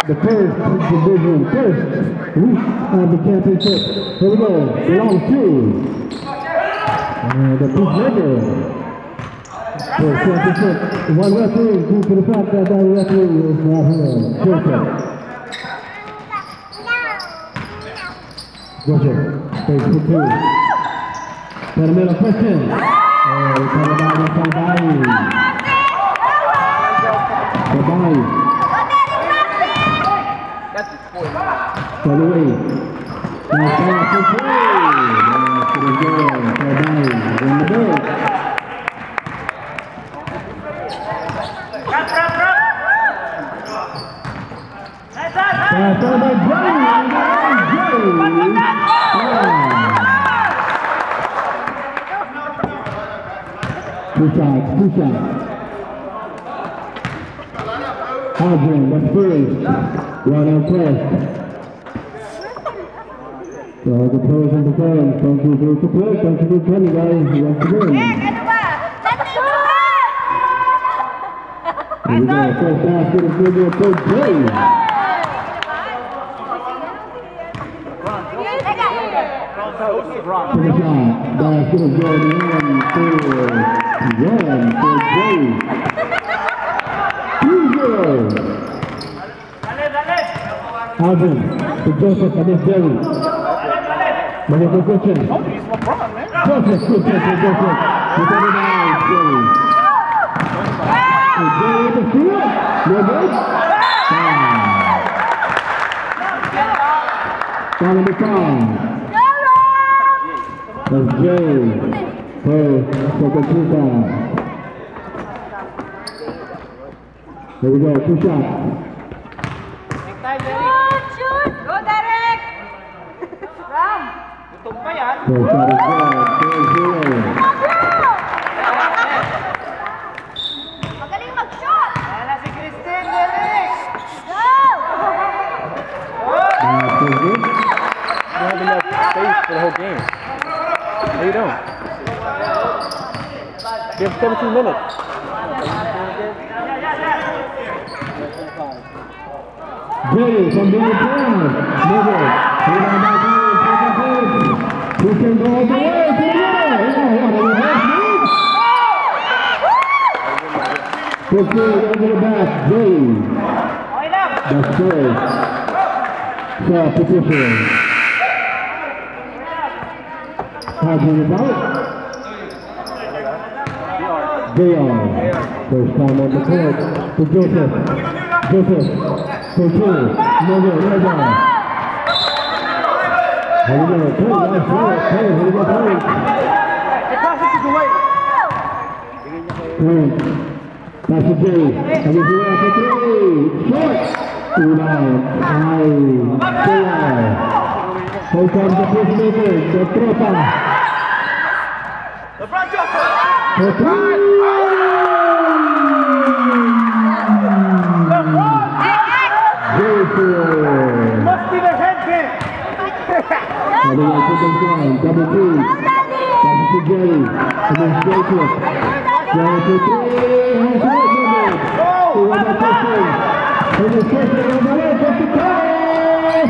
the first division, first week of the championship. Here we go. Belongs to the Peacemaker. For championship, one referee due to the fact that that referee is not here. Joseph. Joseph, stage 2. Terminal question. Sabay. Sabay. Two shots. Adrian, that's first. One out first. So the pros and the fans, thank you for support. Thank you for coming, guys. You have to win. Here we go. First basket is going to be a third play. Finish shot. Basket is going in for third play. 2-0. Alvin, to Joseph against Jerry. Medical question. Joseph, good catch for Joseph. Look at it out, Jerry. Jerry with the steal. No good. Foul in the foul. That's Jerry. First, second two foul. Here we go, 2 shots. Shoot! Go, Derek! Ram! First shot is good, 4-0. Magaling mag-shoot! Wala si Christine, Derek! Go! That's good. You don't have enough space for the whole game. No, you don't. You have 17 minutes. Jerry from the outside. Nigga. Rebound by Jerry. Second place. He can go all the way to the middle. Push it over the back. Jerry. That's good. So, position. Hodgman is out. JR. First time on the court to Joseph. Joseph. For 2, no good, right down. Here we go, here we go, Pass to Jay, and he's away for 3, short! Ulan, high, here comes the Peacemaker, the Tropa. For 3! Must be the head game. Double 2. Pass to Jerry. And then Joseph. Jerry for 3. And the question on the way. Just the pass.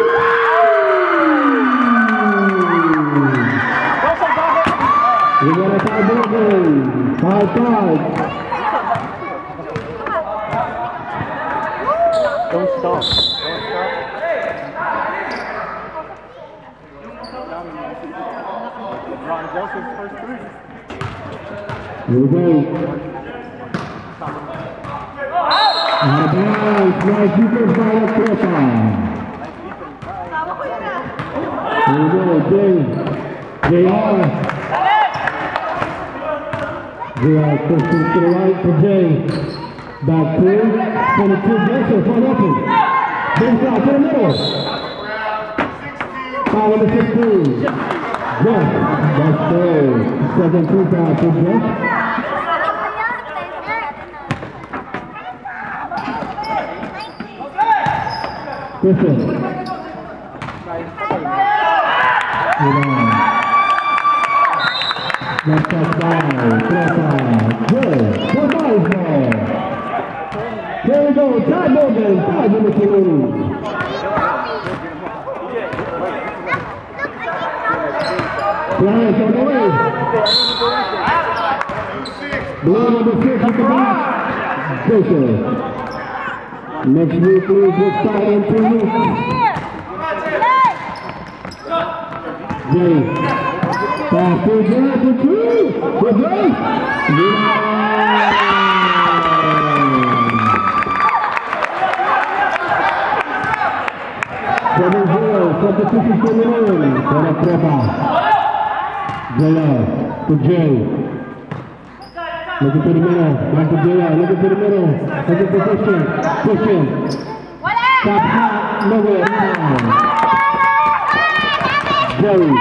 We got a 5-ball game. 5-5. Don't stop. LeBron Joseph's first 3. Here we go. Nice defense by the Tropa. Here we go, Jay. JR. JR pushing to the right for Jay. Back 2. 22 Joseph, wide open. Big shot to the middle. Foul in the 16. Jeff, that's third. Second 2 foul for Jeff. Griffin. Left side, good. 4-5 ball. Here we go, Ty Morgan, 5 minutes to lose. Flash on the way. Blue number 6 at the back. Joseph. Next week, please, will start in 2 weeks. Jay. Pass to Jay for 2. For Jay. Substitution coming in for the prepper. Jaya to Jay. Looking to the middle. Back to Jaya. Looking to the middle. Looking for Christian. Christian. Top shot. Nowhere. Jerry.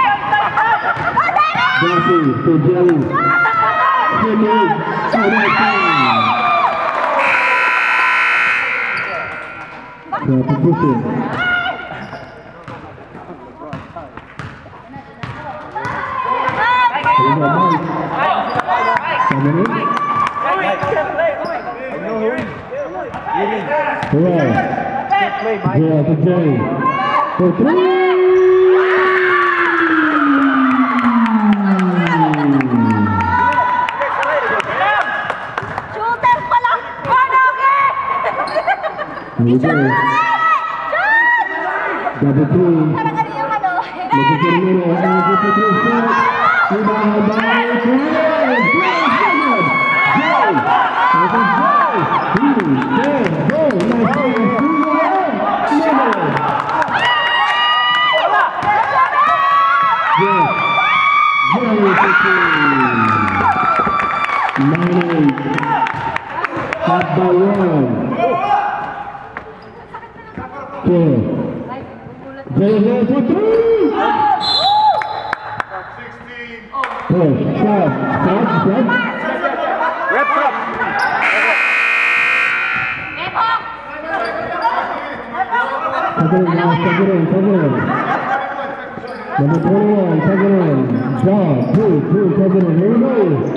Darcy to Jerry. Jimmy. Substitution. Yeah, to Jay. For 3. Shooter pala! Double 3. Parang ano yung ano? Looking for the middle. Looking for 3 shots. Rebound by Jay. Up by 1. Jay goes for 3. Push, shove, shove. Reps up. Second in. Number 21, second in. John, 2, second in. Here we go.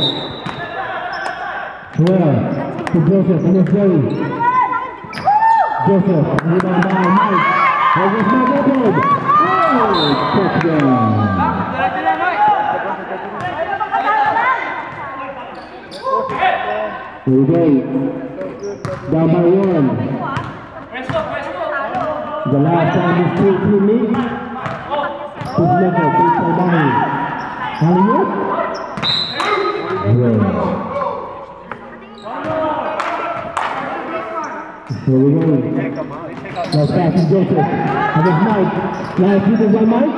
12 to Joseph, and it's Jerry. Joseph, rebound by Mike. Over Mike Edward. Oh, touchdown. Here we go. Down by 1. The last time this team meet. Pusmaker, please stay by. Hollywood. Yeah. Here we go. Last pass to Joseph. And it's Mike. Last people by Mike.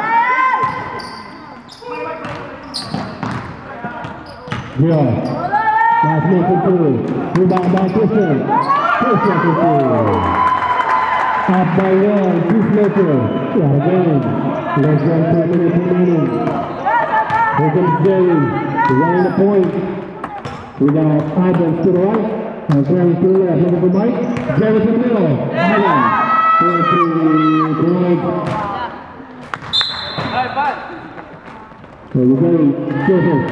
Yeah. Last minute to 2. Rebound by Christian. Christian to 2. Up by 1. Peacemaker. Yeah, again. Less than 2 minutes remaining. Here comes Jerry. Running the point. We got Ivan to the right. And Jerry to the left. Looking for Mike. Jerry to the middle. Ivan. 4-3 point. Here we go. Joseph.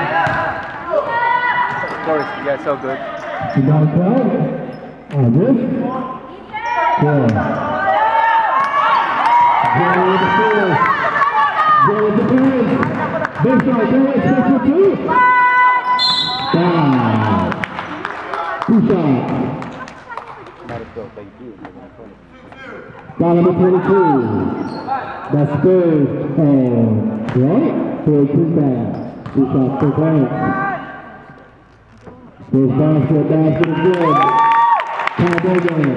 Doris, you guys so good. You got 12. On this. Yeah. Jerry with the field. Jerry with the field. Big shot. Jerry with 6-2. Down. 2 shots. Foul number 22. That's Spurs. And right? For 2 back. 2 shots per point. Spurs basket is good. Kyle Bogan.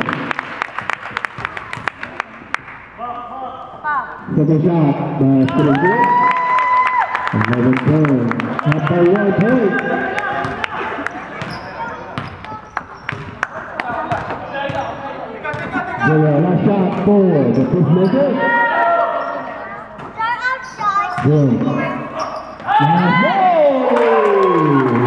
Second shot. Basket is good. 11 points. Up by 1 point. Last shot for the Pusmaker. Good. Last move.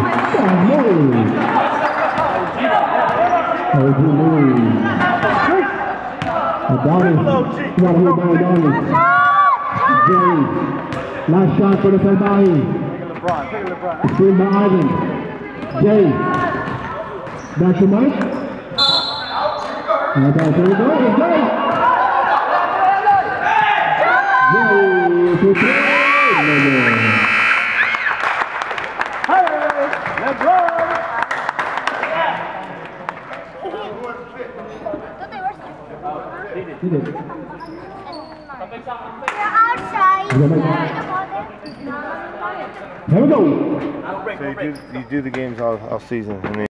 Adonis. Got hit by Adonis. Jay. Last shot for the Salbahi. Screen by Ivan. Jay. Back to Mike. Here we go. It's Jay. Jay to 3. Did it. You're outside. Here we go. So you do the games all season, and then